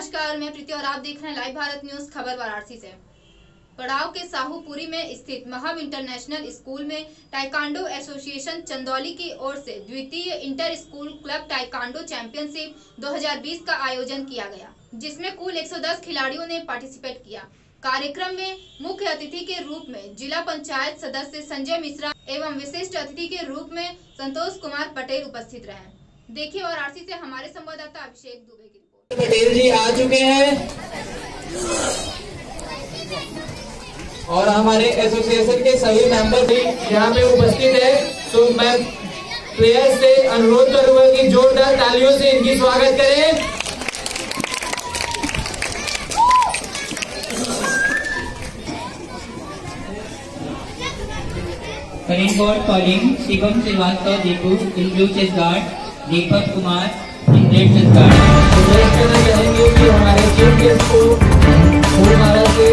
नमस्कार, मैं प्रीति और आप देख रहे हैं लाइव भारत न्यूज खबर वाराणसी से। पड़ाव के साहूपुरी में स्थित महम इंटरनेशनल स्कूल में टाइकांडो एसोसिएशन चंदौली की ओर से द्वितीय inter school club taekwondo championship 2020 का आयोजन किया गया, जिसमें कुल 110 खिलाड़ियों ने पार्टिसिपेट किया। कार्यक्रम में मुख्य अतिथि के रूप में जिला पंचायत सदस्य संजय मिश्रा एवं विशिष्ट अतिथि के रूप में संतोष कुमार पटेल उपस्थित रहे। देखिए वाराणसी से हमारे संवाददाता अभिषेक दुबे की रिपोर्ट। पटेल जी आ चुके हैं और हमारे एसोसिएशन के सभी मेंबर भी यहाँ पे उपस्थित है। तो मैं प्लेयर्स से अनुरोध करूंगा कि जोरदार तालियों से इनकी स्वागत करें। Current board calling Shivam Srivastava Deepu in blue chest guard, Deepak Kumar in red chest guard. Suresh कहना चाहेंगे कि हमारे चीफ गेस्ट को फूलमाला से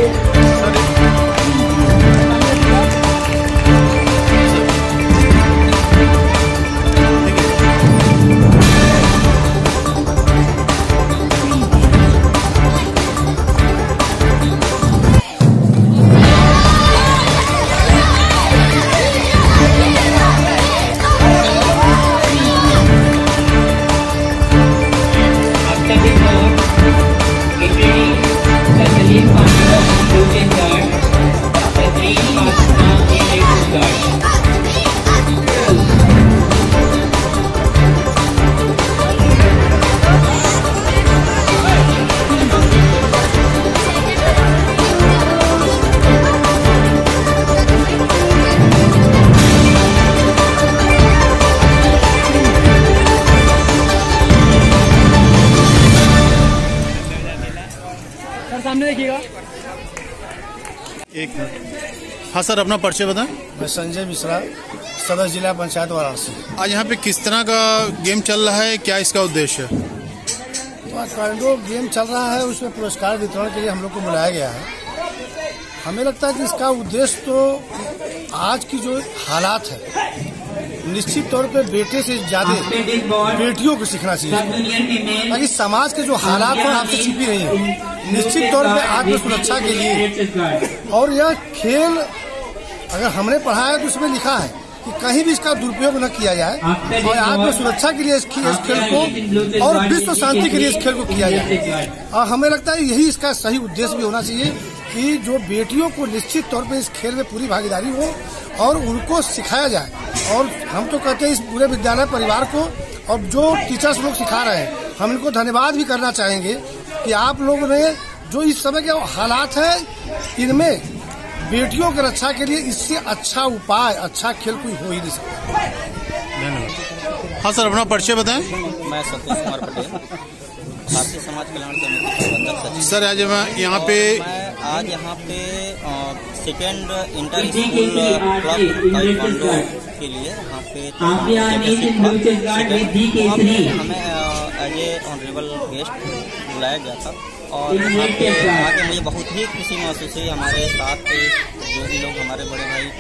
सामने देखिएगा। एक मिनट। हाँ सर, अपना परिचय बताएं। मैं संजय मिश्रा, सदस्य जिला पंचायत वाराणसी। आज यहाँ पे किस तरह का गेम चल रहा है, क्या इसका उद्देश्य है? तो टाइकांडो गेम चल रहा है, उसमें पुरस्कार वितरण के लिए हम लोग को बुलाया गया है। हमें लगता है कि इसका उद्देश्य तो आज की जो हालात है, निश्चित तौर पे बेटे से ज्यादा बेटियों को सीखना चाहिए, ताकि समाज के जो हालात हैं आपसे छिपी नहीं है। निश्चित तौर पे आत्म सुरक्षा के लिए, और यह खेल अगर हमने पढ़ा है तो उसमें लिखा है कि कहीं भी इसका दुरुपयोग न किया जाए, और आत्म सुरक्षा के लिए इस खेल को और विश्व शांति के लिए इस खेल को किया जाए। और हमें लगता है यही इसका सही उद्देश्य भी होना चाहिए कि जो बेटियों को निश्चित तौर पे इस खेल में पूरी भागीदारी हो और उनको सिखाया जाए। और हम तो कहते हैं इस पूरे विद्यालय परिवार को और जो टीचर्स लोग सिखा रहे हैं, हम इनको धन्यवाद भी करना चाहेंगे कि आप लोगों ने जो इस समय के हालात है, इनमें बेटियों की रक्षा के लिए इससे अच्छा उपाय, अच्छा खेल कोई हो ही नहीं सकता। धन्यवाद। हाँ सर, अपना परिचय बताएं। मैं संतोष कुमार पटेल, भारतीय समाज कल्याण समिति प्रबंधक सचिव। सर आज यहाँ पे आज यहाँ पे second inter school club taekwondo के लिए यहाँ पे हमें एज ए ऑनरेबल गेस्ट बुलाया गया था, और यहाँ पे आके मुझे बहुत ही खुशी महसूस हुई। हमारे साथ के जो भी लोग, हमारे बड़े भाई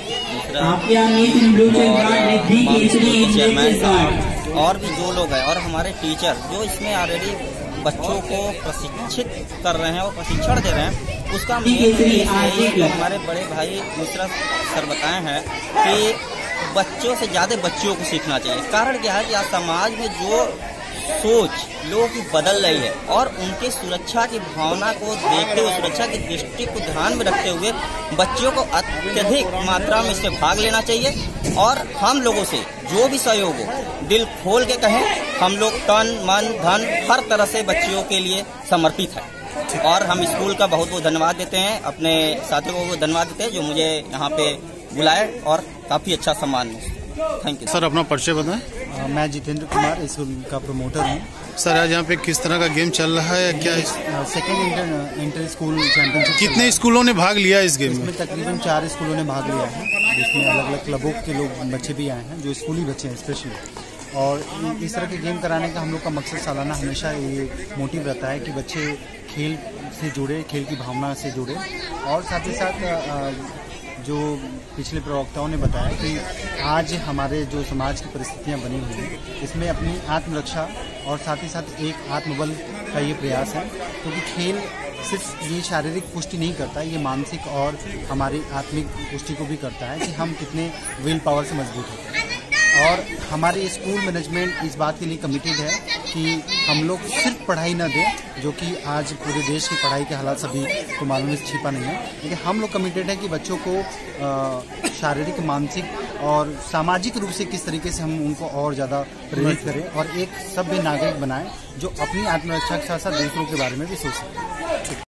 चेयरमैन साहब और भी जो लोग हैं, और हमारे टीचर जो इसमें ऑलरेडी बच्चों को प्रशिक्षित कर रहे हैं और प्रशिक्षण दे रहे हैं, उसका मेन हमारे बड़े भाई मिश्रा सर बताए हैं कि बच्चों से ज्यादा बच्चियों को सीखना चाहिए। कारण क्या है कि आज समाज में जो सोच लोगों की बदल रही है, और उनके सुरक्षा की भावना को देखते हुए, सुरक्षा की दृष्टि को ध्यान में रखते हुए बच्चों को अत्यधिक मात्रा में इससे भाग लेना चाहिए। और हम लोगों से जो भी सहयोग हो, दिल खोल के कहें, हम लोग तन मन धन हर तरह से बच्चियों के लिए समर्पित है। और हम स्कूल का बहुत बहुत धन्यवाद देते हैं, अपने साथियों को धन्यवाद देते हैं जो मुझे यहाँ पे बुलाए और काफी अच्छा सम्मान है। थैंक यू सर, अपना परिचय बताएं। मैं जितेंद्र कुमार, इस स्कूल का प्रमोटर हूँ। सर आज यहाँ पे किस तरह का गेम चल रहा है, क्या सेकेंड इंटर स्कूल चैंपियनशिप। कितने स्कूलों ने भाग लिया इस गेम में? इसमें तकरीबन 4 स्कूलों ने भाग लिया है, जिसमें अलग अलग क्लबों के लोग बच्चे भी आए हैं, जो स्कूली बच्चे हैं स्पेशली। और इस तरह के गेम कराने का हम लोग का मकसद सालाना हमेशा ये मोटिव रहता है कि बच्चे खेल से जुड़े, खेल की भावना से जुड़े, और साथ ही साथ जो पिछले प्रवक्ताओं ने बताया कि आज हमारे जो समाज की परिस्थितियां बनी हुई हैं इसमें अपनी आत्मरक्षा और साथ ही साथ एक आत्मबल का ये प्रयास है, क्योंकि खेल सिर्फ ये शारीरिक पुष्टि नहीं करता, ये मानसिक और हमारी आत्मिक पुष्टि को भी करता है कि हम कितने विल पावर से मजबूत होते हैं। और हमारी स्कूल मैनेजमेंट इस बात के लिए कमिटेड है कि हम लोग सिर्फ पढ़ाई न दें, जो कि आज पूरे देश की पढ़ाई के हालात सभी को मालूम है, छिपा नहीं है, लेकिन हम लोग कमिटेड है कि बच्चों को शारीरिक, मानसिक और सामाजिक रूप से किस तरीके से हम उनको और ज़्यादा प्रेरित करें और एक सभ्य नागरिक बनाएं जो अपनी आत्मरक्षा के साथ साथ दूसरों के बारे में भी सोच सकें।